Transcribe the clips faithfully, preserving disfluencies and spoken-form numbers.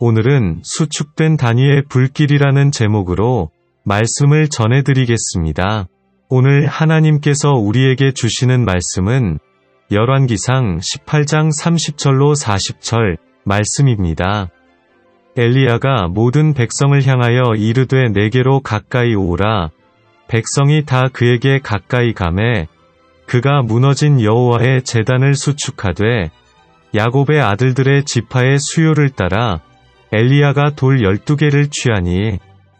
오늘은 수축된 단위의 불길이라는 제목으로 말씀을 전해드리겠습니다. 오늘 하나님께서 우리에게 주시는 말씀은 열왕기상 십팔 장 삼십 절로 사십 절 말씀입니다. 엘리야가 모든 백성을 향하여 이르되 내게로 가까이 오라. 백성이 다 그에게 가까이 가매 그가 무너진 여호와의 제단을 수축하되 야곱의 아들들의 지파의 수요를 따라 엘리야가 돌 열두 개를 취하니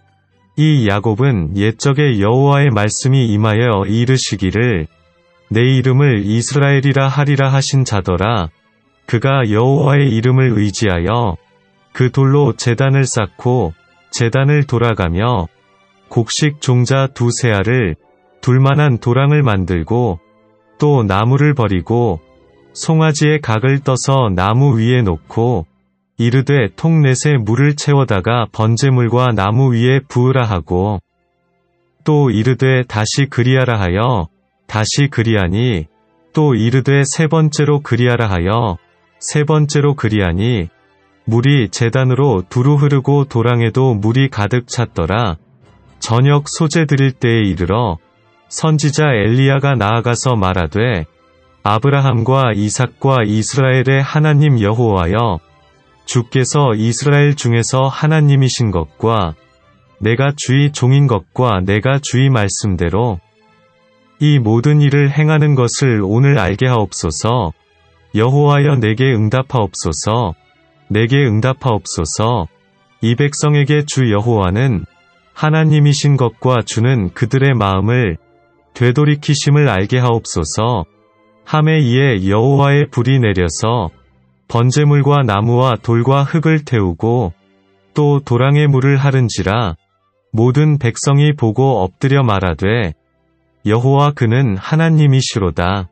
이 야곱은 옛적에 여호와의 말씀이 임하여 이르시기를 내 이름을 이스라엘이라 하리라 하신 자더라. 그가 여호와의 이름을 의지하여 그 돌로 제단을 쌓고 제단을 돌아가며 곡식 종자 두세 알을 둘만한 도랑을 만들고 또 나무를 버리고 송아지의 각을 떠서 나무 위에 놓고 이르되 통넷에 물을 채워다가 번제물과 나무 위에 부으라 하고 또 이르되 다시 그리하라 하여 다시 그리하니 또 이르되 세 번째로 그리하라 하여 세 번째로 그리하니 물이 제단으로 두루 흐르고 도랑에도 물이 가득 찼더라. 저녁 소제 드릴 때에 이르러 선지자 엘리야가 나아가서 말하되 아브라함과 이삭과 이스라엘의 하나님 여호와여 주께서 이스라엘 중에서 하나님이신 것과 내가 주의 종인 것과 내가 주의 말씀대로 이 모든 일을 행하는 것을 오늘 알게 하옵소서. 여호와여 내게 응답하옵소서. 내게 응답하옵소서. 이 백성에게 주 여호와는 하나님이신 것과 주는 그들의 마음을 되돌이키심을 알게 하옵소서. 하매 이에 여호와의 불이 내려서 번제물과 나무와 돌과 흙을 태우고 또 도랑에 물을 하른지라. 모든 백성이 보고 엎드려 말하되 여호와 그는 하나님이시로다.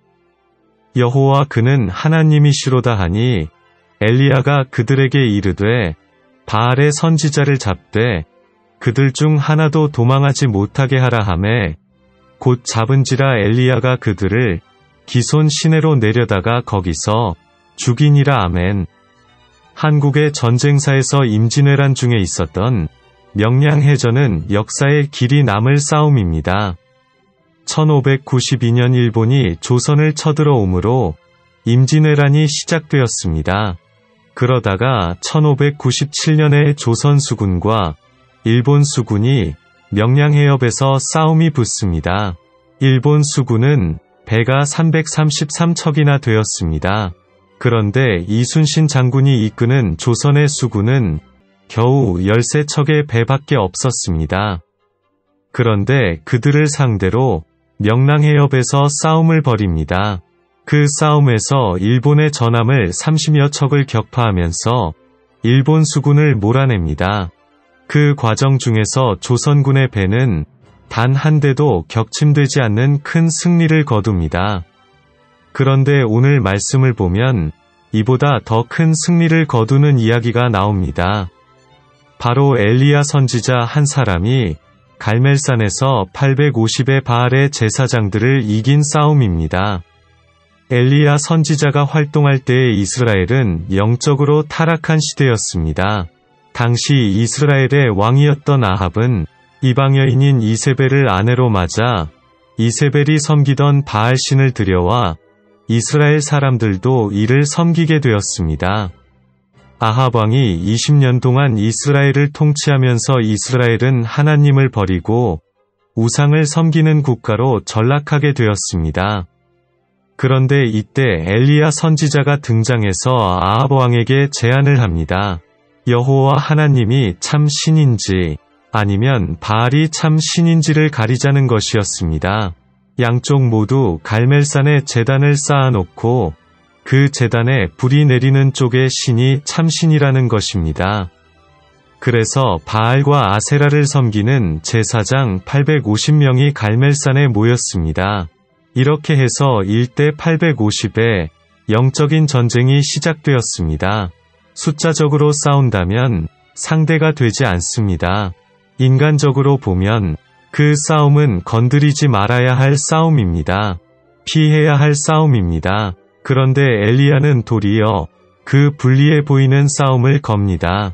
여호와 그는 하나님이시로다 하니 엘리야가 그들에게 이르되 바알의 선지자를 잡되 그들 중 하나도 도망하지 못하게 하라 하매 곧 잡은지라. 엘리야가 그들을 기손 시내로 내려다가 거기서 죽이니라. 아멘. 한국의 전쟁사에서 임진왜란 중에 있었던 명량해전은 역사의 길이 남을 싸움입니다. 천오백구십이 년 일본이 조선을 쳐들어오므로 임진왜란이 시작되었습니다. 그러다가 천오백구십칠 년에 조선 수군과 일본 수군이 명량해협에서 싸움이 붙습니다. 일본 수군은 배가 삼백삼십삼 척이나 되었습니다. 그런데 이순신 장군이 이끄는 조선의 수군은 겨우 열세 척의 배밖에 없었습니다. 그런데 그들을 상대로 명량해협에서 싸움을 벌입니다. 그 싸움에서 일본의 전함을 삼십여 척을 격파하면서 일본 수군을 몰아냅니다. 그 과정 중에서 조선군의 배는 단 한 대도 격침되지 않는 큰 승리를 거둡니다. 그런데 오늘 말씀을 보면 이보다 더 큰 승리를 거두는 이야기가 나옵니다. 바로 엘리야 선지자 한 사람이 갈멜산에서 팔백오십의 바알의 제사장들을 이긴 싸움입니다. 엘리야 선지자가 활동할 때의 이스라엘은 영적으로 타락한 시대였습니다. 당시 이스라엘의 왕이었던 아합은 이방 여인인 이세벨을 아내로 맞아 이세벨이 섬기던 바알신을 들여와 이스라엘 사람들도 이를 섬기게 되었습니다. 아합 왕이 이십 년 동안 이스라엘을 통치하면서 이스라엘은 하나님을 버리고 우상을 섬기는 국가로 전락하게 되었습니다. 그런데 이때 엘리야 선지자가 등장해서 아합 왕에게 제안을 합니다. 여호와 하나님이 참 신인지 아니면 바알이 참 신인지를 가리자는 것이었습니다. 양쪽 모두 갈멜산에 제단을 쌓아놓고 그 제단에 불이 내리는 쪽의 신이 참신이라는 것입니다. 그래서 바알과 아세라를 섬기는 제사장 팔백오십 명이 갈멜산에 모였습니다. 이렇게 해서 일대 팔백오십의 영적인 전쟁이 시작되었습니다. 숫자적으로 싸운다면 상대가 되지 않습니다. 인간적으로 보면 그 싸움은 건드리지 말아야 할 싸움입니다. 피해야 할 싸움입니다. 그런데 엘리야는 도리어 그 불리해 보이는 싸움을 겁니다.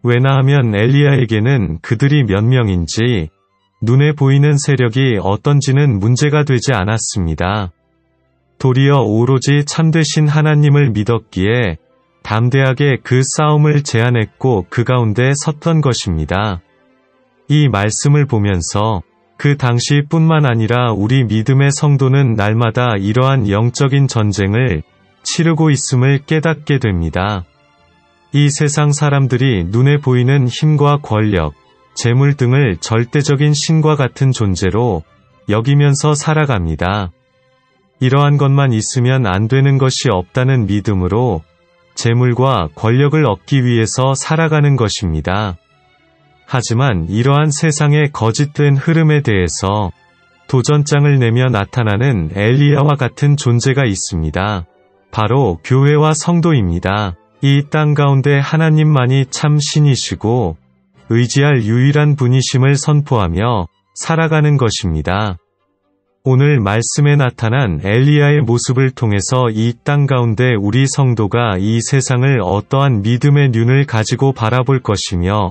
왜냐하면 엘리야에게는 그들이 몇 명인지 눈에 보이는 세력이 어떤지는 문제가 되지 않았습니다. 도리어 오로지 참되신 하나님을 믿었기에 담대하게 그 싸움을 제안했고 그 가운데 섰던 것입니다. 이 말씀을 보면서 그 당시뿐만 아니라 우리 믿음의 성도는 날마다 이러한 영적인 전쟁을 치르고 있음을 깨닫게 됩니다. 이 세상 사람들이 눈에 보이는 힘과 권력, 재물 등을 절대적인 신과 같은 존재로 여기면서 살아갑니다. 이러한 것만 있으면 안 되는 것이 없다는 믿음으로 재물과 권력을 얻기 위해서 살아가는 것입니다. 하지만 이러한 세상의 거짓된 흐름에 대해서 도전장을 내며 나타나는 엘리야와 같은 존재가 있습니다. 바로 교회와 성도입니다. 이 땅 가운데 하나님만이 참 신이시고 의지할 유일한 분이심을 선포하며 살아가는 것입니다. 오늘 말씀에 나타난 엘리야의 모습을 통해서 이 땅 가운데 우리 성도가 이 세상을 어떠한 믿음의 눈을 가지고 바라볼 것이며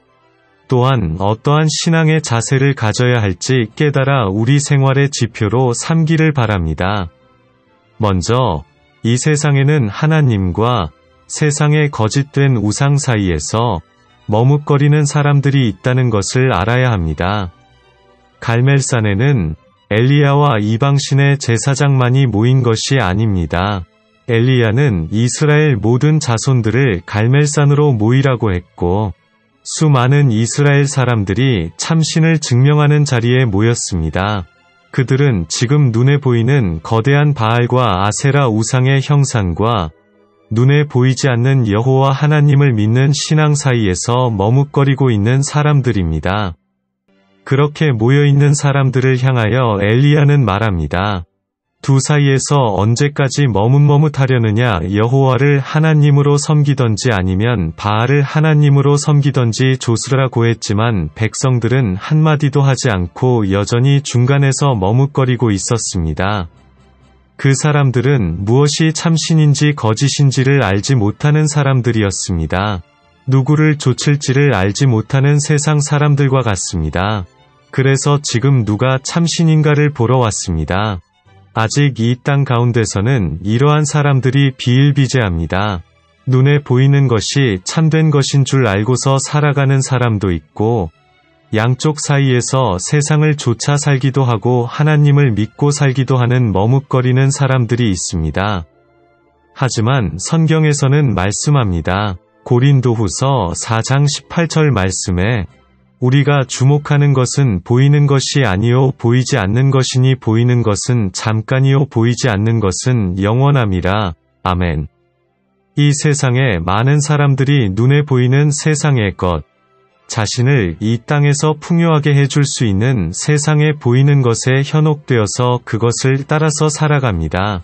또한 어떠한 신앙의 자세를 가져야 할지 깨달아 우리 생활의 지표로 삼기를 바랍니다. 먼저 이 세상에는 하나님과 세상의 거짓된 우상 사이에서 머뭇거리는 사람들이 있다는 것을 알아야 합니다. 갈멜산에는 엘리야와 이방신의 제사장만이 모인 것이 아닙니다. 엘리야는 이스라엘 모든 자손들을 갈멜산으로 모이라고 했고 수많은 이스라엘 사람들이 참신을 증명하는 자리에 모였습니다. 그들은 지금 눈에 보이는 거대한 바알과 아세라 우상의 형상과 눈에 보이지 않는 여호와 하나님을 믿는 신앙 사이에서 머뭇거리고 있는 사람들입니다. 그렇게 모여있는 사람들을 향하여 엘리야는 말합니다. 두 사이에서 언제까지 머뭇머뭇하려느냐. 여호와를 하나님으로 섬기던지 아니면 바알을 하나님으로 섬기던지 조스라고 했지만 백성들은 한마디도 하지 않고 여전히 중간에서 머뭇거리고 있었습니다. 그 사람들은 무엇이 참신인지 거짓인지를 알지 못하는 사람들이었습니다. 누구를 좇을지를 알지 못하는 세상 사람들과 같습니다. 그래서 지금 누가 참신인가를 보러 왔습니다. 아직 이 땅 가운데서는 이러한 사람들이 비일비재합니다. 눈에 보이는 것이 참된 것인 줄 알고서 살아가는 사람도 있고 양쪽 사이에서 세상을 쫓아 살기도 하고 하나님을 믿고 살기도 하는 머뭇거리는 사람들이 있습니다. 하지만 성경에서는 말씀합니다. 고린도후서 사 장 십팔 절 말씀에 우리가 주목하는 것은 보이는 것이 아니요 보이지 않는 것이니 보이는 것은 잠깐이요 보이지 않는 것은 영원함이라. 아멘. 이 세상에 많은 사람들이 눈에 보이는 세상의 것, 자신을 이 땅에서 풍요하게 해줄 수 있는 세상에 보이는 것에 현혹되어서 그것을 따라서 살아갑니다.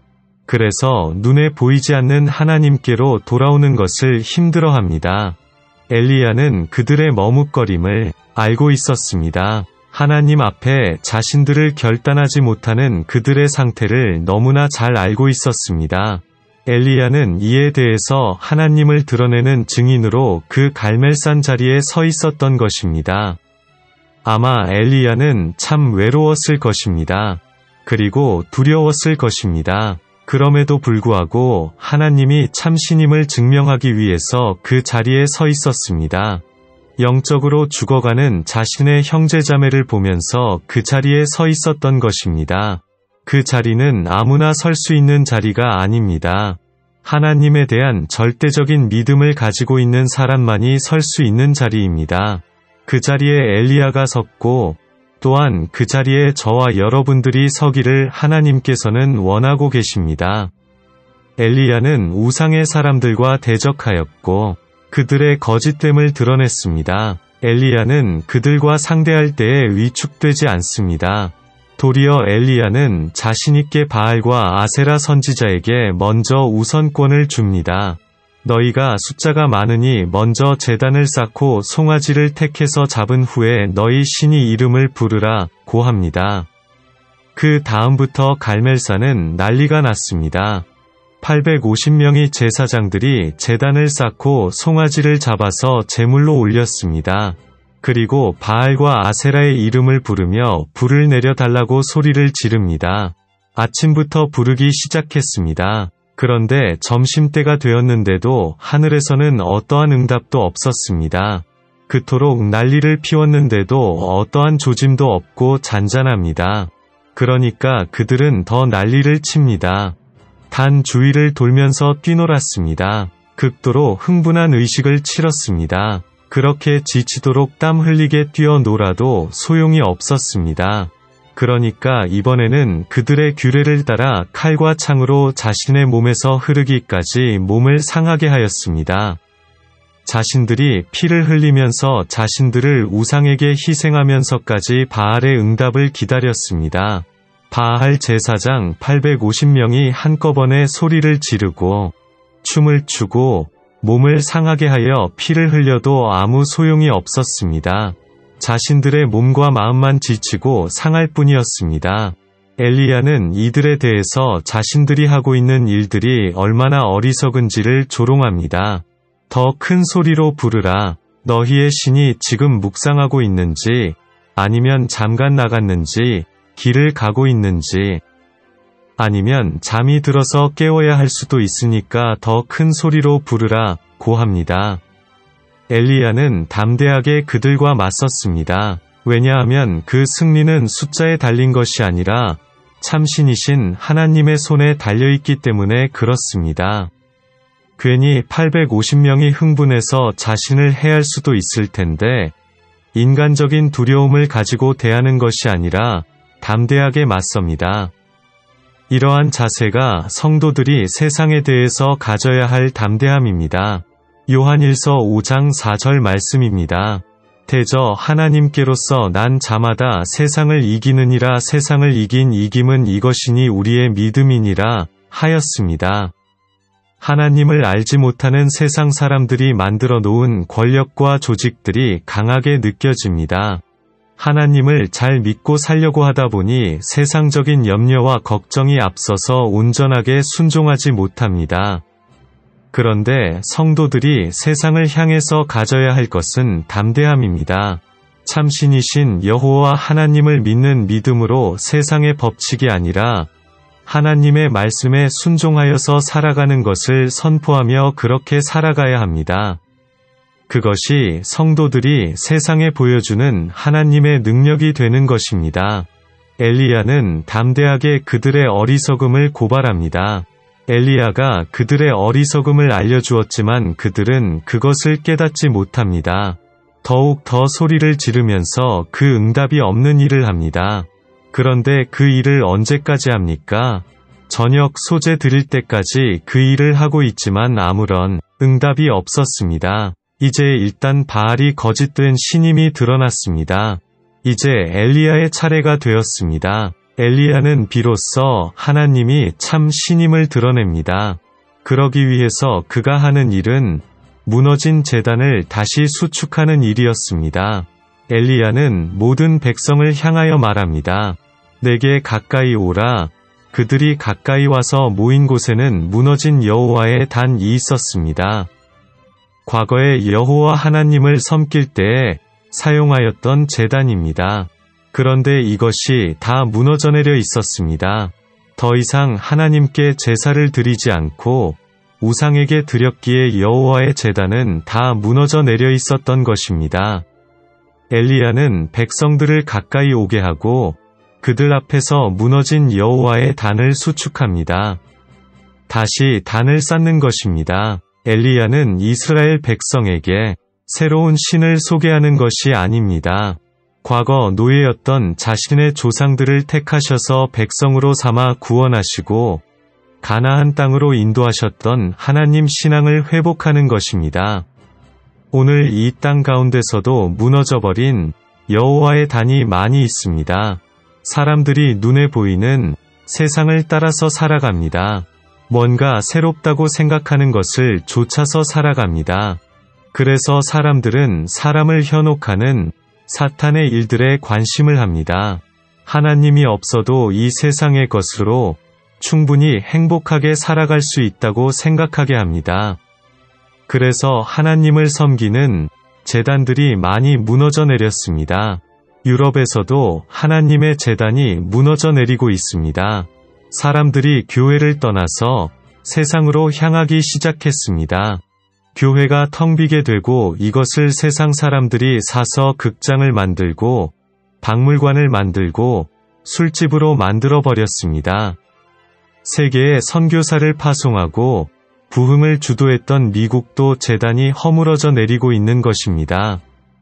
그래서 눈에 보이지 않는 하나님께로 돌아오는 것을 힘들어합니다. 엘리야는 그들의 머뭇거림을 알고 있었습니다. 하나님 앞에 자신들을 결단하지 못하는 그들의 상태를 너무나 잘 알고 있었습니다. 엘리야는 이에 대해서 하나님을 드러내는 증인으로 그 갈멜산 자리에 서 있었던 것입니다. 아마 엘리야는 참 외로웠을 것입니다. 그리고 두려웠을 것입니다. 그럼에도 불구하고 하나님이 참신임을 증명하기 위해서 그 자리에 서 있었습니다. 영적으로 죽어가는 자신의 형제자매를 보면서 그 자리에 서 있었던 것입니다. 그 자리는 아무나 설 수 있는 자리가 아닙니다. 하나님에 대한 절대적인 믿음을 가지고 있는 사람만이 설 수 있는 자리입니다. 그 자리에 엘리야가 섰고 또한 그 자리에 저와 여러분들이 서기를 하나님께서는 원하고 계십니다. 엘리야는 우상의 사람들과 대적하였고 그들의 거짓됨을 드러냈습니다. 엘리야는 그들과 상대할 때에 위축되지 않습니다. 도리어 엘리야는 자신있게 바알과 아세라 선지자에게 먼저 우선권을 줍니다. 너희가 숫자가 많으니 먼저 제단을 쌓고 송아지를 택해서 잡은 후에 너희 신이 이름을 부르라 고 합니다. 그 다음부터 갈멜산은 난리가 났습니다. 팔백오십 명의 제사장들이 제단을 쌓고 송아지를 잡아서 제물로 올렸습니다. 그리고 바알과 아세라의 이름을 부르며 불을 내려달라고 소리를 지릅니다. 아침부터 부르기 시작했습니다. 그런데 점심때가 되었는데도 하늘에서는 어떠한 응답도 없었습니다. 그토록 난리를 피웠는데도 어떠한 조짐도 없고 잔잔합니다. 그러니까 그들은 더 난리를 칩니다. 단 주위를 돌면서 뛰놀았습니다. 극도로 흥분한 의식을 치렀습니다. 그렇게 지치도록 땀 흘리게 뛰어놀아도 소용이 없었습니다. 그러니까 이번에는 그들의 규례를 따라 칼과 창으로 자신의 몸에서 흐르기까지 몸을 상하게 하였습니다. 자신들이 피를 흘리면서 자신들을 우상에게 희생하면서까지 바알의 응답을 기다렸습니다. 바알 제사장 팔백오십 명이 한꺼번에 소리를 지르고 춤을 추고 몸을 상하게 하여 피를 흘려도 아무 소용이 없었습니다. 자신들의 몸과 마음만 지치고 상할 뿐이었습니다. 엘리야는 이들에 대해서 자신들이 하고 있는 일들이 얼마나 어리석은지를 조롱합니다. 더 큰 소리로 부르라. 너희의 신이 지금 묵상하고 있는지 아니면 잠깐 나갔는지 길을 가고 있는지 아니면 잠이 들어서 깨워야 할 수도 있으니까 더 큰 소리로 부르라 고합니다. 엘리야는 담대하게 그들과 맞섰습니다. 왜냐하면 그 승리는 숫자에 달린 것이 아니라 참신이신 하나님의 손에 달려있기 때문에 그렇습니다. 괜히 팔백오십 명이 흥분해서 자신을 해할 수도 있을 텐데 인간적인 두려움을 가지고 대하는 것이 아니라 담대하게 맞섭니다. 이러한 자세가 성도들이 세상에 대해서 가져야 할 담대함입니다. 요한일서 오 장 사 절 말씀입니다. 대저 하나님께로서 난 자마다 세상을 이기느니라. 세상을 이긴 이김은 이것이니 우리의 믿음이니라 하였습니다. 하나님을 알지 못하는 세상 사람들이 만들어 놓은 권력과 조직들이 강하게 느껴집니다. 하나님을 잘 믿고 살려고 하다 보니 세상적인 염려와 걱정이 앞서서 온전하게 순종하지 못합니다. 그런데 성도들이 세상을 향해서 가져야 할 것은 담대함입니다. 참신이신 여호와 하나님을 믿는 믿음으로 세상의 법칙이 아니라 하나님의 말씀에 순종하여서 살아가는 것을 선포하며 그렇게 살아가야 합니다. 그것이 성도들이 세상에 보여주는 하나님의 능력이 되는 것입니다. 엘리야는 담대하게 그들의 어리석음을 고발합니다. 엘리야가 그들의 어리석음을 알려주었지만 그들은 그것을 깨닫지 못합니다. 더욱 더 소리를 지르면서 그 응답이 없는 일을 합니다. 그런데 그 일을 언제까지 합니까? 저녁 소재 드릴 때까지 그 일을 하고 있지만 아무런 응답이 없었습니다. 이제 일단 바알이 거짓된 신임이 드러났습니다. 이제 엘리야의 차례가 되었습니다. 엘리야는 비로소 하나님이 참 신임을 드러냅니다. 그러기 위해서 그가 하는 일은 무너진 제단을 다시 수축하는 일이었습니다. 엘리야는 모든 백성을 향하여 말합니다. 내게 가까이 오라. 그들이 가까이 와서 모인 곳에는 무너진 여호와의 단이 있었습니다. 과거에 여호와 하나님을 섬길 때에 사용하였던 제단입니다. 그런데 이것이 다 무너져 내려 있었습니다. 더 이상 하나님께 제사를 드리지 않고 우상에게 드렸기에 여호와의 제단은 다 무너져 내려 있었던 것입니다. 엘리야는 백성들을 가까이 오게 하고 그들 앞에서 무너진 여호와의 단을 수축합니다. 다시 단을 쌓는 것입니다. 엘리야는 이스라엘 백성에게 새로운 신을 소개하는 것이 아닙니다. 과거 노예였던 자신의 조상들을 택하셔서 백성으로 삼아 구원하시고 가나안 땅으로 인도하셨던 하나님 신앙을 회복하는 것입니다. 오늘 이 땅 가운데서도 무너져버린 여호와의 단이 많이 있습니다. 사람들이 눈에 보이는 세상을 따라서 살아갑니다. 뭔가 새롭다고 생각하는 것을 좇아서 살아갑니다. 그래서 사람들은 사람을 현혹하는 사탄의 일들에 관심을 합니다. 하나님이 없어도 이 세상의 것으로 충분히 행복하게 살아갈 수 있다고 생각하게 합니다. 그래서 하나님을 섬기는 제단들이 많이 무너져 내렸습니다. 유럽에서도 하나님의 제단이 무너져 내리고 있습니다. 사람들이 교회를 떠나서 세상으로 향하기 시작했습니다. 교회가 텅 비게 되고 이것을 세상 사람들이 사서 극장을 만들고 박물관을 만들고 술집으로 만들어 버렸습니다. 세계에 선교사를 파송하고 부흥을 주도했던 미국도 제단이 허물어져 내리고 있는 것입니다.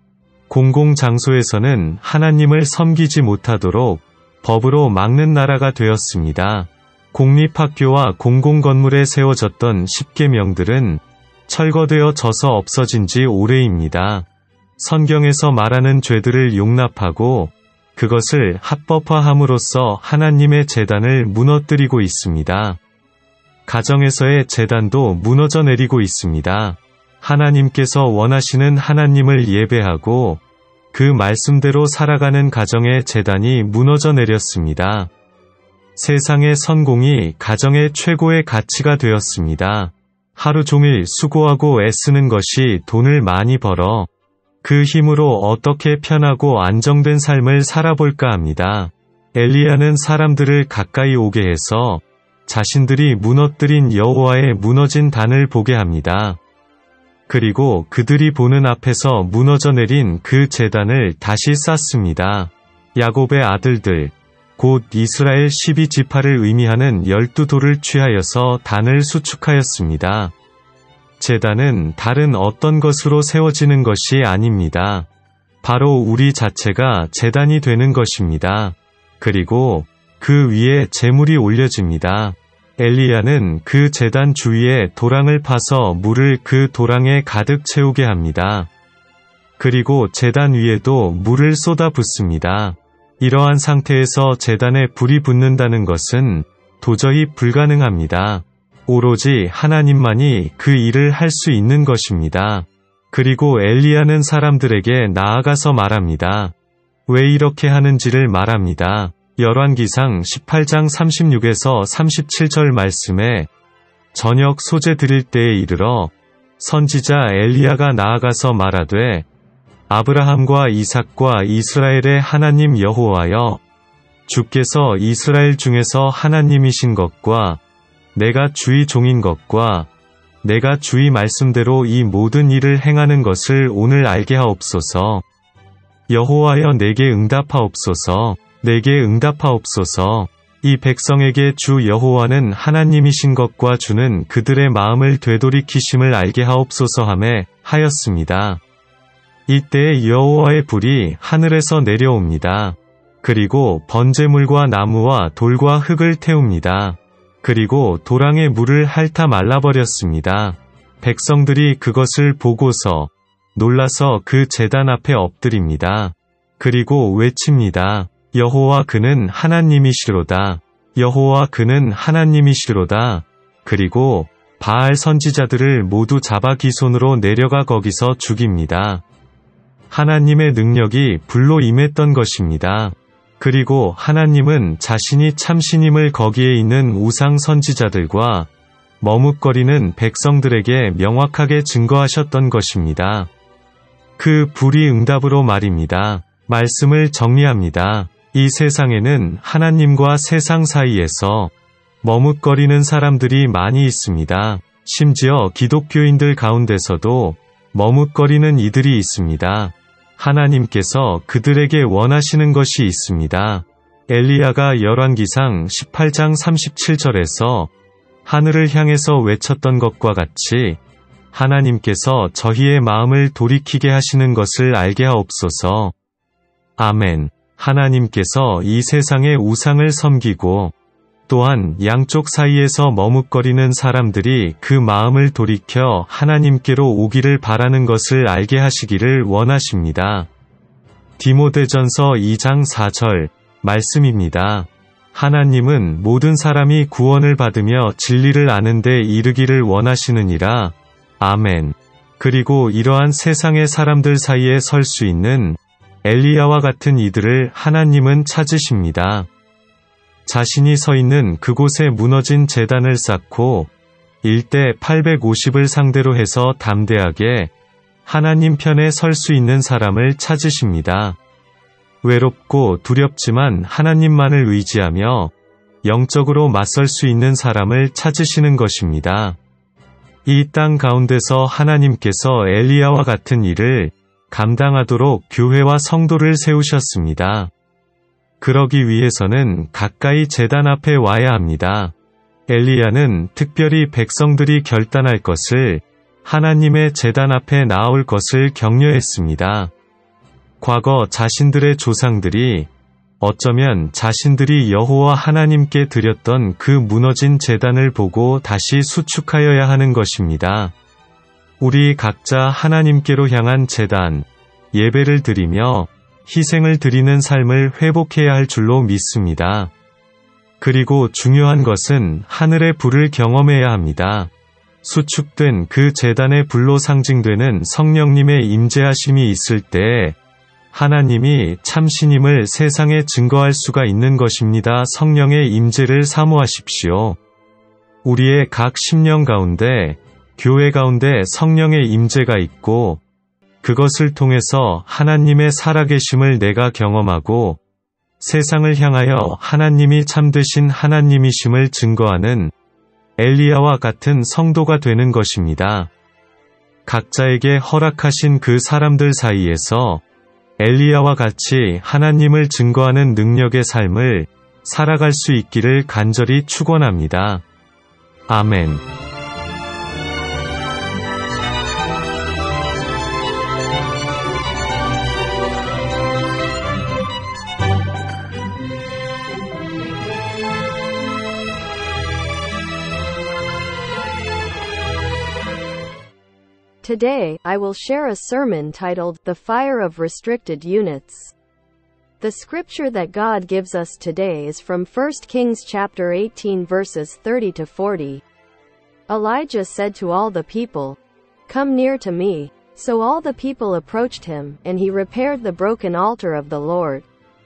공공장소에서는 하나님을 섬기지 못하도록 법으로 막는 나라가 되었습니다. 공립학교와 공공건물에 세워졌던 십계명들은 철거되어 져서 없어진 지 오래입니다. 성경에서 말하는 죄들을 용납하고 그것을 합법화함으로써 하나님의 제단을 무너뜨리고 있습니다. 가정에서의 제단도 무너져 내리고 있습니다. 하나님께서 원하시는 하나님을 예배하고 그 말씀대로 살아가는 가정의 제단이 무너져 내렸습니다. 세상의 성공이 가정의 최고의 가치가 되었습니다. 하루 종일 수고하고 애쓰는 것이 돈을 많이 벌어 그 힘으로 어떻게 편하고 안정된 삶을 살아볼까 합니다. 엘리야는 사람들을 가까이 오게 해서 자신들이 무너뜨린 여호와의 무너진 단을 보게 합니다. 그리고 그들이 보는 앞에서 무너져 내린 그 제단을 다시 쌓습니다. 야곱의 아들들, 곧 이스라엘 십이 지파를 의미하는 열두 돌을 취하여서 단을 수축하였습니다. 제단은 다른 어떤 것으로 세워지는 것이 아닙니다. 바로 우리 자체가 제단이 되는 것입니다. 그리고 그 위에 제물이 올려집니다. 엘리야는 그 제단 주위에 도랑을 파서 물을 그 도랑에 가득 채우게 합니다. 그리고 제단 위에도 물을 쏟아 붓습니다. 이러한 상태에서 제단에 불이 붙는다는 것은 도저히 불가능합니다. 오로지 하나님만이 그 일을 할 수 있는 것입니다. 그리고 엘리야는 사람들에게 나아가서 말합니다. 왜 이렇게 하는지를 말합니다. 열왕기상 십팔 장 삼십육에서 삼십칠 절 말씀에 저녁 소재 드릴 때에 이르러 선지자 엘리야가 나아가서 말하되 아브라함과 이삭과 이스라엘의 하나님 여호와여 주께서 이스라엘 중에서 하나님이신 것과 내가 주의 종인 것과 내가 주의 말씀대로 이 모든 일을 행하는 것을 오늘 알게 하옵소서. 여호와여 내게 응답하옵소서. 내게 응답하옵소서. 이 백성에게 주 여호와는 하나님이신 것과 주는 그들의 마음을 되돌이키심을 알게 하옵소서 하매 하였습니다. 이때에 여호와의 불이 하늘에서 내려옵니다. 그리고 번제물과 나무와 돌과 흙을 태웁니다. 그리고 도랑의 물을 핥아 말라버렸습니다. 백성들이 그것을 보고서 놀라서 그 제단 앞에 엎드립니다. 그리고 외칩니다. 여호와 그는 하나님이시로다. 여호와 그는 하나님이시로다. 그리고 바알 선지자들을 모두 잡아 기손으로 내려가 거기서 죽입니다. 하나님의 능력이 불로 임했던 것입니다. 그리고 하나님은 자신이 참신임을 거기에 있는 우상 선지자들과 머뭇거리는 백성들에게 명확하게 증거하셨던 것입니다. 그 불이 응답으로 말입니다. 말씀을 정리합니다. 이 세상에는 하나님과 세상 사이에서 머뭇거리는 사람들이 많이 있습니다. 심지어 기독교인들 가운데서도 머뭇거리는 이들이 있습니다. 하나님께서 그들에게 원하시는 것이 있습니다. 엘리야가 열왕기상 십팔 장 삼십칠 절에서 하늘을 향해서 외쳤던 것과 같이 하나님께서 저희의 마음을 돌이키게 하시는 것을 알게 하옵소서. 아멘. 하나님께서 이 세상의 우상을 섬기고 또한 양쪽 사이에서 머뭇거리는 사람들이 그 마음을 돌이켜 하나님께로 오기를 바라는 것을 알게 하시기를 원하십니다. 디모데전서 이 장 사 절 말씀입니다. 하나님은 모든 사람이 구원을 받으며 진리를 아는 데 이르기를 원하시느니라. 아멘. 그리고 이러한 세상의 사람들 사이에 설 수 있는 엘리야와 같은 이들을 하나님은 찾으십니다. 자신이 서 있는 그곳에 무너진 제단을 쌓고 일대 팔백오십을 상대로 해서 담대하게 하나님 편에 설 수 있는 사람을 찾으십니다. 외롭고 두렵지만 하나님만을 의지하며 영적으로 맞설 수 있는 사람을 찾으시는 것입니다. 이 땅 가운데서 하나님께서 엘리야와 같은 일을 감당하도록 교회와 성도를 세우셨습니다. 그러기 위해서는 가까이 제단 앞에 와야 합니다. 엘리야는 특별히 백성들이 결단할 것을, 하나님의 제단 앞에 나올 것을 격려했습니다. 과거 자신들의 조상들이 어쩌면 자신들이 여호와 하나님께 드렸던 그 무너진 제단을 보고 다시 수축하여야 하는 것입니다. 우리 각자 하나님께로 향한 제단, 예배를 드리며 희생을 드리는 삶을 회복해야 할 줄로 믿습니다. 그리고 중요한 것은 하늘의 불을 경험해야 합니다. 수축된 그 제단의 불로 상징되는 성령님의 임재하심이 있을 때에 하나님이 참신임을 세상에 증거할 수가 있는 것입니다. 성령의 임재를 사모하십시오. 우리의 각 심령 가운데, 교회 가운데 성령의 임재가 있고 그것을 통해서 하나님의 살아계심을 내가 경험하고 세상을 향하여 하나님이 참되신 하나님이심을 증거하는 엘리야와 같은 성도가 되는 것입니다. 각자에게 허락하신 그 사람들 사이에서 엘리야와 같이 하나님을 증거하는 능력의 삶을 살아갈 수 있기를 간절히 축원합니다. 아멘. Today, I will share a sermon titled, The Fire of Restricted Units. The scripture that God gives us today is from First Kings chapter eighteen verses thirty to forty. Elijah said to all the people, "Come near to me." So all the people approached him, and he repaired the broken altar of the Lord.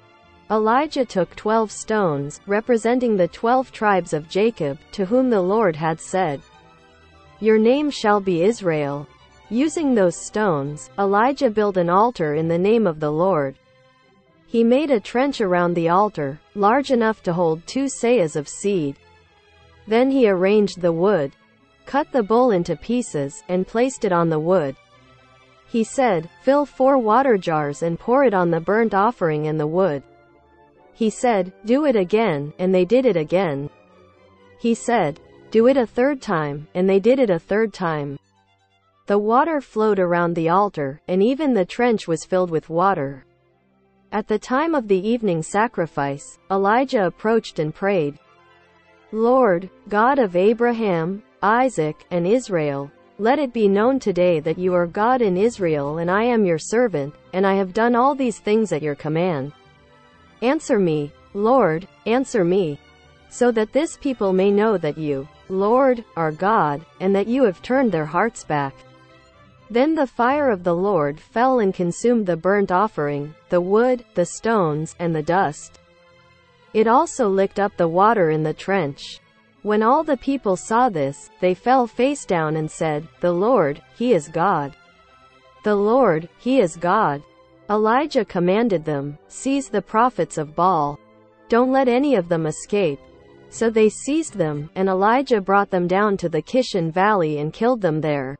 Elijah took twelve stones, representing the twelve tribes of Jacob, to whom the Lord had said, "Your name shall be Israel." Using those stones, Elijah built an altar in the name of the Lord. He made a trench around the altar, large enough to hold two seahs of seed. Then he arranged the wood, cut the bull into pieces, and placed it on the wood. He said, "Fill four water jars and pour it on the burnt offering and the wood." He said, "Do it again," and they did it again. He said, "Do it a third time," and they did it a third time. The water flowed around the altar, and even the trench was filled with water. At the time of the evening sacrifice, Elijah approached and prayed, "Lord, God of Abraham, Isaac, and Israel, let it be known today that you are God in Israel and I am your servant, and I have done all these things at your command. Answer me, Lord, answer me, so that this people may know that you, Lord, are God, and that you have turned their hearts back." Then the fire of the Lord fell and consumed the burnt offering, the wood, the stones, and the dust. It also licked up the water in the trench. When all the people saw this, they fell face down and said, "The Lord, He is God. The Lord, He is God." Elijah commanded them, "Seize the prophets of Baal. Don't let any of them escape." So they seized them, and Elijah brought them down to the Kishon Valley and killed them there.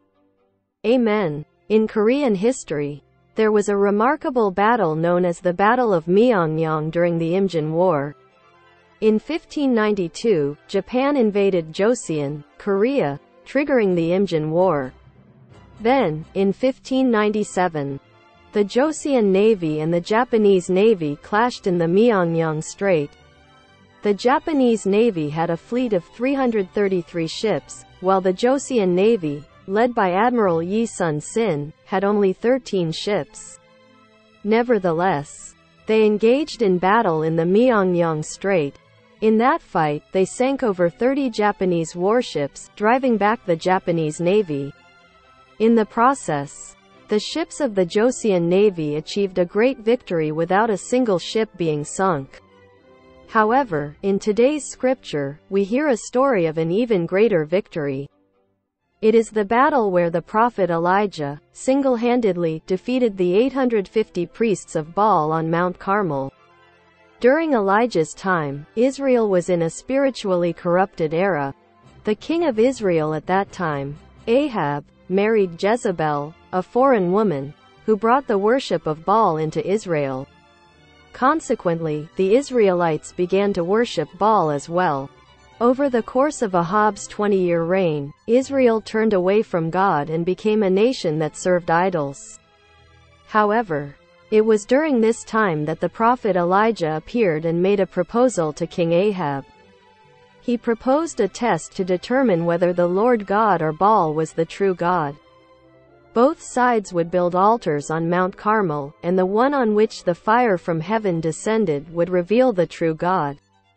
Amen. In Korean history, there was a remarkable battle known as the Battle of Myeongnyang during the Imjin War. In fifteen ninety-two, Japan invaded Joseon, Korea, triggering the Imjin War. Then, in fifteen ninety-seven, the Joseon Navy and the Japanese Navy clashed in the Myeongnyang Strait. The Japanese Navy had a fleet of three hundred thirty-three ships, while the Joseon Navy, led by Admiral Yi Sun-sin, had only thirteen ships. Nevertheless, they engaged in battle in the Myeongnyang Strait. In that fight, they sank over thirty Japanese warships, driving back the Japanese Navy. In the process, the ships of the Joseon Navy achieved a great victory without a single ship being sunk. However, in today's scripture, we hear a story of an even greater victory. It is the battle where the prophet Elijah, single-handedly, defeated the eight hundred fifty priests of Baal on Mount Carmel. During Elijah's time, Israel was in a spiritually corrupted era. The king of Israel at that time, Ahab, married Jezebel, a foreign woman, who brought the worship of Baal into Israel. Consequently, the Israelites began to worship Baal as well. Over the course of Ahab's twenty-year reign, Israel turned away from God and became a nation that served idols. However, it was during this time that the prophet Elijah appeared and made a proposal to King Ahab. He proposed a test to determine whether the Lord God or Baal was the true God. Both sides would build altars on Mount Carmel, and the one on which the fire from heaven descended would reveal the true God.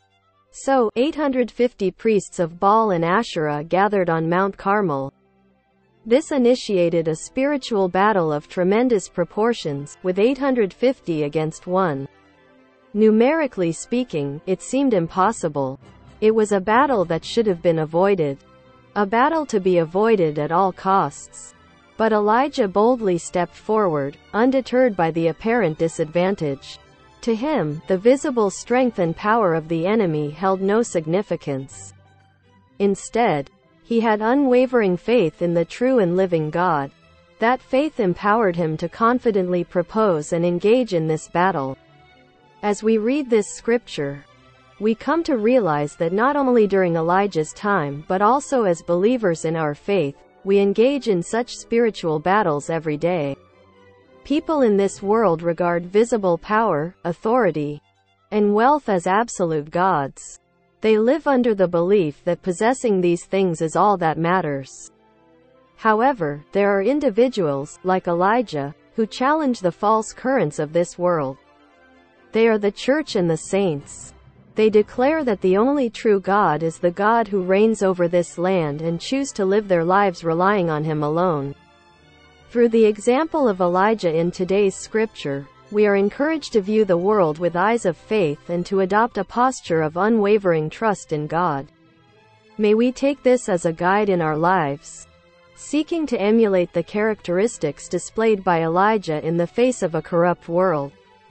So, eight hundred fifty priests of Baal and Asherah gathered on Mount Carmel. This initiated a spiritual battle of tremendous proportions, with eight hundred fifty against one. Numerically speaking, it seemed impossible. It was a battle that should have been avoided. A battle to be avoided at all costs. But Elijah boldly stepped forward, undeterred by the apparent disadvantage. To him, the visible strength and power of the enemy held no significance. Instead, he had unwavering faith in the true and living God. That faith empowered him to confidently propose and engage in this battle. As we read this scripture, we come to realize that not only during Elijah's time but also as believers in our faith, we engage in such spiritual battles every day. People in this world regard visible power, authority, and wealth as absolute gods. They live under the belief that possessing these things is all that matters. However, there are individuals, like Elijah, who challenge the false currents of this world. They are the church and the saints. They declare that the only true God is the God who reigns over this land and choose to live their lives relying on Him alone. Through the example of Elijah in today's scripture, we are encouraged to view the world with eyes of faith and to adopt a posture of unwavering trust in God. May we take this as a guide in our lives, seeking to emulate the characteristics displayed by Elijah in the face of a corrupt world.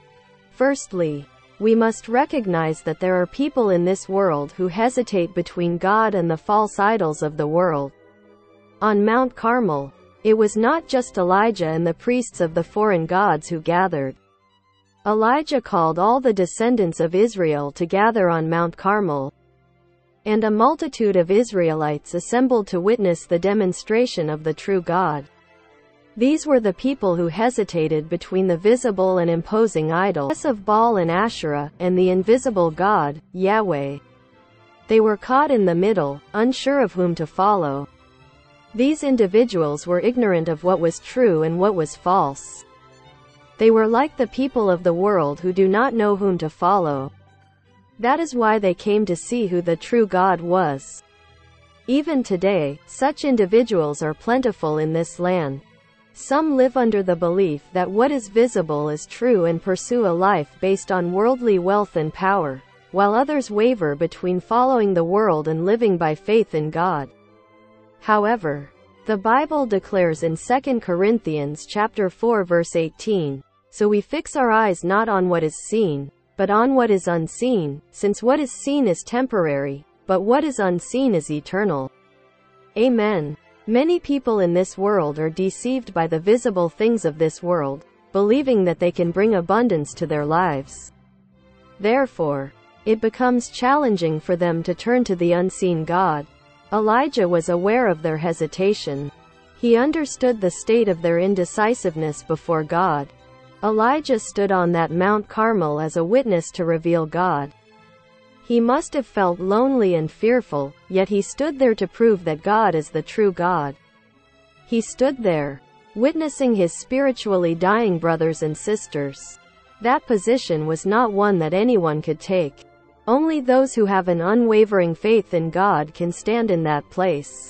Firstly, we must recognize that there are people in this world who hesitate between God and the false idols of the world. On Mount Carmel, it was not just Elijah and the priests of the foreign gods who gathered. Elijah called all the descendants of Israel to gather on Mount Carmel, and a multitude of Israelites assembled to witness the demonstration of the true God. These were the people who hesitated between the visible and imposing idols of Baal and Asherah, and the invisible God, Yahweh. They were caught in the middle, unsure of whom to follow. These individuals were ignorant of what was true and what was false. They were like the people of the world who do not know whom to follow. That is why they came to see who the true God was. Even today, such individuals are plentiful in this land. Some live under the belief that what is visible is true and pursue a life based on worldly wealth and power, while others waver between following the world and living by faith in God. However, the Bible declares in Second Corinthians chapter four verse eighteen, "So we fix our eyes not on what is seen, but on what is unseen, since what is seen is temporary, but what is unseen is eternal." Amen. Many people in this world are deceived by the visible things of this world, believing that they can bring abundance to their lives. Therefore, it becomes challenging for them to turn to the unseen God. Elijah was aware of their hesitation. He understood the state of their indecisiveness before God. Elijah stood on that Mount Carmel as a witness to reveal God. He must have felt lonely and fearful, yet he stood there to prove that God is the true God. He stood there, witnessing his spiritually dying brothers and sisters. That position was not one that anyone could take. Only those who have an unwavering faith in God can stand in that place.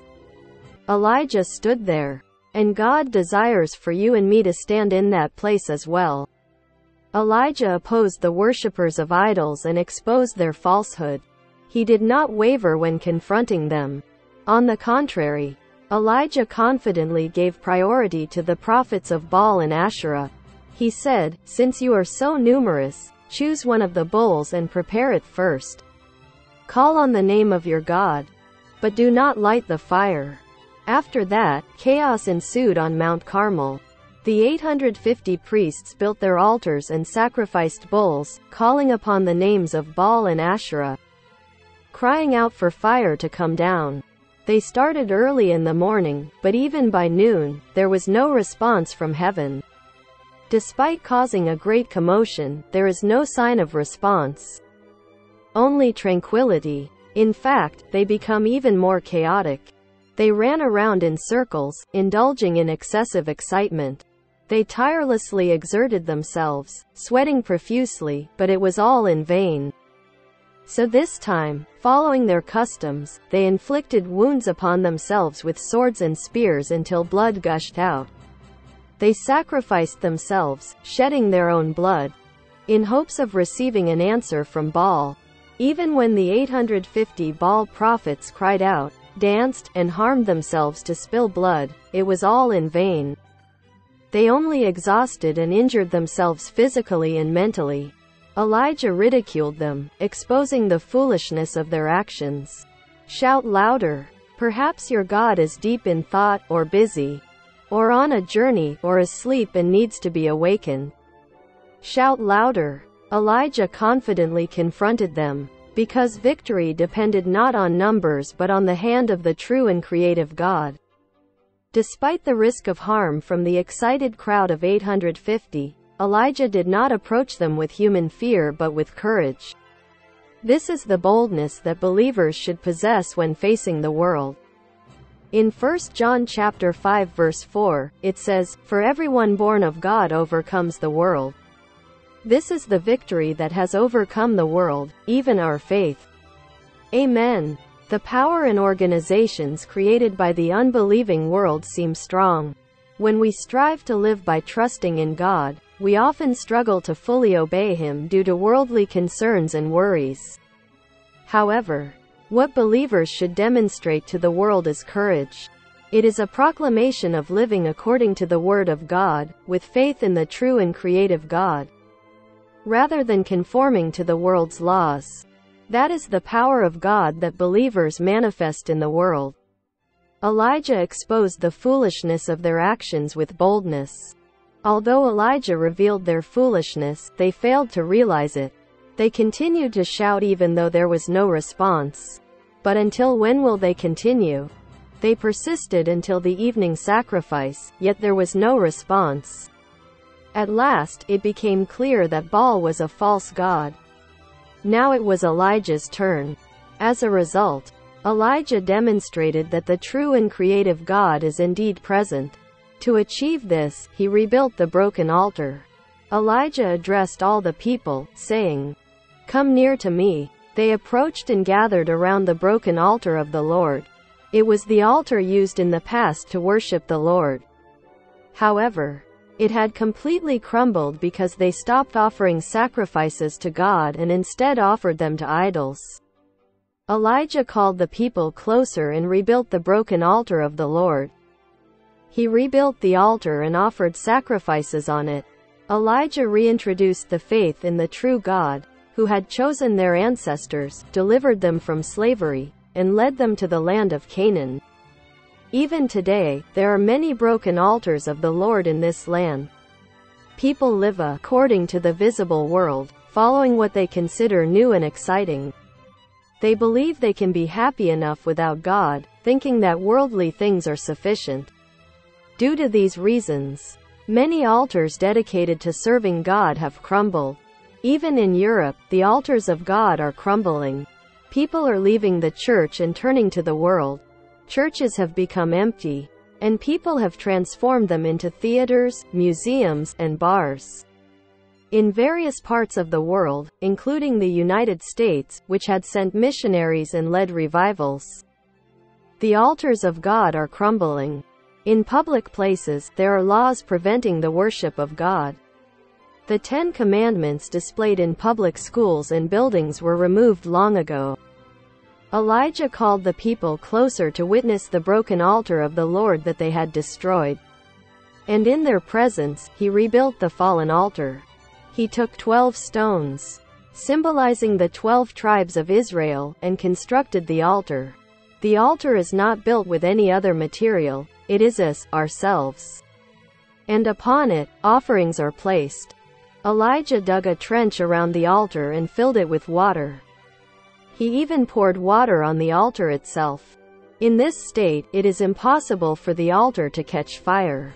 Elijah stood there. And God desires for you and me to stand in that place as well. Elijah opposed the worshippers of idols and exposed their falsehood. He did not waver when confronting them. On the contrary, Elijah confidently gave priority to the prophets of Baal and Asherah. He said, "Since you are so numerous, choose one of the bulls and prepare it first. Call on the name of your God, but do not light the fire." After that, chaos ensued on Mount Carmel. The eight hundred fifty priests built their altars and sacrificed bulls, calling upon the names of Baal and Asherah, crying out for fire to come down. They started early in the morning, but even by noon, there was no response from heaven. Despite causing a great commotion, there is no sign of response. Only tranquility. In fact, they become even more chaotic. They ran around in circles, indulging in excessive excitement. They tirelessly exerted themselves, sweating profusely, but it was all in vain. So this time, following their customs, they inflicted wounds upon themselves with swords and spears until blood gushed out. They sacrificed themselves, shedding their own blood, in hopes of receiving an answer from Baal. Even when the eight hundred fifty Baal prophets cried out, danced, and harmed themselves to spill blood, it was all in vain. They only exhausted and injured themselves physically and mentally. Elijah ridiculed them, exposing the foolishness of their actions. Shout louder. Perhaps your God is deep in thought, or busy, or on a journey, or asleep and needs to be awakened. Shout louder. Elijah confidently confronted them, because victory depended not on numbers but on the hand of the true and creative God. Despite the risk of harm from the excited crowd of eight hundred fifty, Elijah did not approach them with human fear but with courage. This is the boldness that believers should possess when facing the world. In First John chapter five verse four, it says, "For everyone born of God overcomes the world." This is the victory that has overcome the world, even our faith. Amen. The power and organizations created by the unbelieving world seem strong. When we strive to live by trusting in God, we often struggle to fully obey Him due to worldly concerns and worries. However, what believers should demonstrate to the world is courage. It is a proclamation of living according to the Word of God, with faith in the true and creative God, rather than conforming to the world's laws. That is the power of God that believers manifest in the world. Elijah exposed the foolishness of their actions with boldness. Although Elijah revealed their foolishness, they failed to realize it. They continued to shout even though there was no response. But until when will they continue? They persisted until the evening sacrifice, yet there was no response. At last, it became clear that Baal was a false god. Now it was Elijah's turn. As a result, Elijah demonstrated that the true and creative God is indeed present. To achieve this, he rebuilt the broken altar. Elijah addressed all the people, saying, "Come near to me." They approached and gathered around the broken altar of the Lord. It was the altar used in the past to worship the Lord. However, it had completely crumbled because they stopped offering sacrifices to God and instead offered them to idols. Elijah called the people closer and rebuilt the broken altar of the Lord. He rebuilt the altar and offered sacrifices on it. Elijah reintroduced the faith in the true God, who had chosen their ancestors, delivered them from slavery, and led them to the land of Canaan. Even today, there are many broken altars of the Lord in this land. People live according to the visible world, following what they consider new and exciting. They believe they can be happy enough without God, thinking that worldly things are sufficient. Due to these reasons, many altars dedicated to serving God have crumbled. Even in Europe, the altars of God are crumbling. People are leaving the church and turning to the world. Churches have become empty, and people have transformed them into theaters, museums, and bars. In various parts of the world, including the United States, which had sent missionaries and led revivals, the altars of God are crumbling. In public places, there are laws preventing the worship of God. The Ten Commandments displayed in public schools and buildings were removed long ago. Elijah called the people closer to witness the broken altar of the Lord that they had destroyed. And in their presence, he rebuilt the fallen altar. He took twelve stones, symbolizing the twelve tribes of Israel, and constructed the altar. The altar is not built with any other material, it is us, ourselves. And upon it, offerings are placed. Elijah dug a trench around the altar and filled it with water. He even poured water on the altar itself. In this state, it is impossible for the altar to catch fire.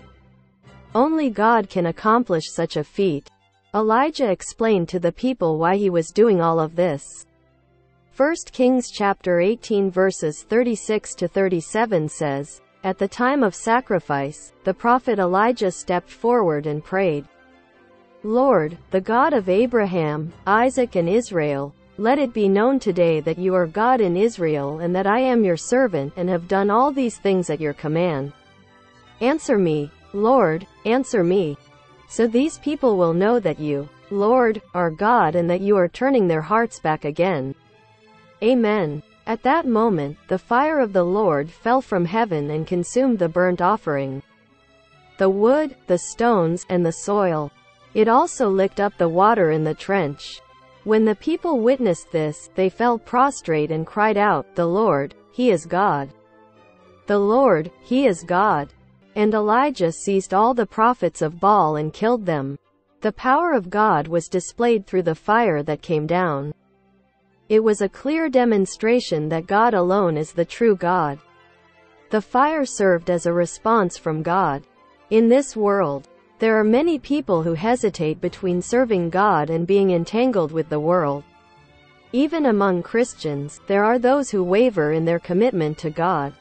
Only God can accomplish such a feat. Elijah explained to the people why he was doing all of this. First Kings chapter eighteen verses thirty-six to thirty-seven says, "At the time of sacrifice, the prophet Elijah stepped forward and prayed, 'Lord, the God of Abraham, Isaac and Israel, let it be known today that you are God in Israel and that I am your servant and have done all these things at your command. Answer me, Lord, answer me, so these people will know that you, Lord, are God and that you are turning their hearts back again. Amen.' At that moment, the fire of the Lord fell from heaven and consumed the burnt offering, the wood, the stones, and the soil. It also licked up the water in the trench. When the people witnessed this, they fell prostrate and cried out, 'The Lord, He is God! The Lord, He is God!' And Elijah seized all the prophets of Baal and killed them. The power of God was displayed through the fire that came down. It was a clear demonstration that God alone is the true God. The fire served as a response from God. In this world, there are many people who hesitate between serving God and being entangled with the world. Even among Christians, there are those who waver in their commitment to God.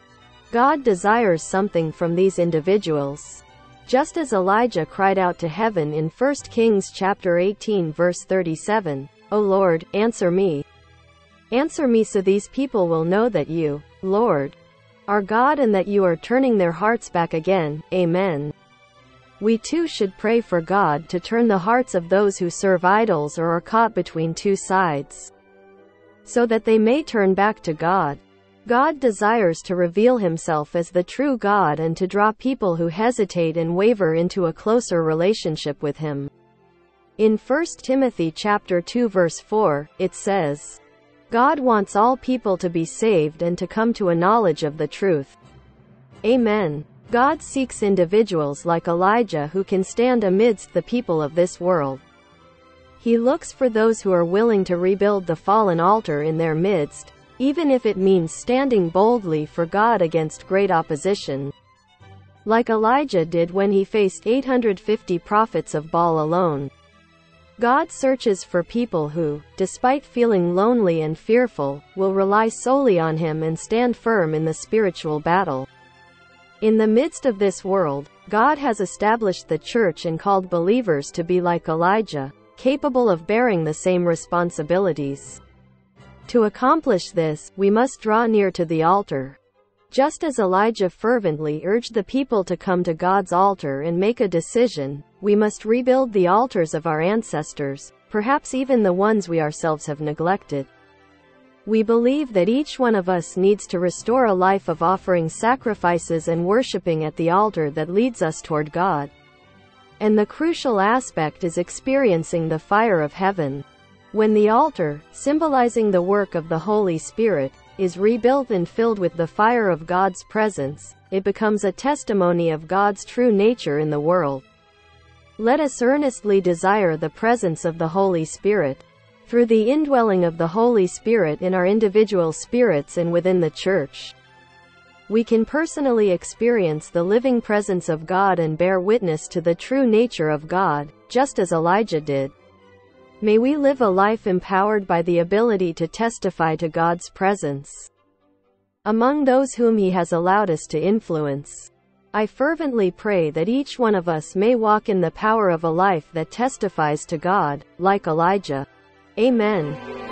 God desires something from these individuals. Just as Elijah cried out to heaven in First Kings chapter eighteen verse thirty-seven, "O Lord, answer me. Answer me so these people will know that you, Lord, are God and that you are turning their hearts back again." Amen. We too should pray for God to turn the hearts of those who serve idols or are caught between two sides, so that they may turn back to God. God desires to reveal himself as the true God and to draw people who hesitate and waver into a closer relationship with him. In First Timothy chapter two verse four, it says, "God wants all people to be saved and to come to a knowledge of the truth." Amen. God seeks individuals like Elijah who can stand amidst the people of this world. He looks for those who are willing to rebuild the fallen altar in their midst, even if it means standing boldly for God against great opposition, like Elijah did when he faced eight hundred fifty prophets of Baal alone. God searches for people who, despite feeling lonely and fearful, will rely solely on him and stand firm in the spiritual battle. In the midst of this world, God has established the church and called believers to be like Elijah, capable of bearing the same responsibilities. To accomplish this, we must draw near to the altar. Just as Elijah fervently urged the people to come to God's altar and make a decision, we must rebuild the altars of our ancestors, perhaps even the ones we ourselves have neglected. We believe that each one of us needs to restore a life of offering sacrifices and worshiping at the altar that leads us toward God. And the crucial aspect is experiencing the fire of heaven. When the altar, symbolizing the work of the Holy Spirit, is rebuilt and filled with the fire of God's presence, it becomes a testimony of God's true nature in the world. Let us earnestly desire the presence of the Holy Spirit. Through the indwelling of the Holy Spirit in our individual spirits and within the church, we can personally experience the living presence of God and bear witness to the true nature of God, just as Elijah did. May we live a life empowered by the ability to testify to God's presence among those whom He has allowed us to influence. I fervently pray that each one of us may walk in the power of a life that testifies to God, like Elijah. Amen.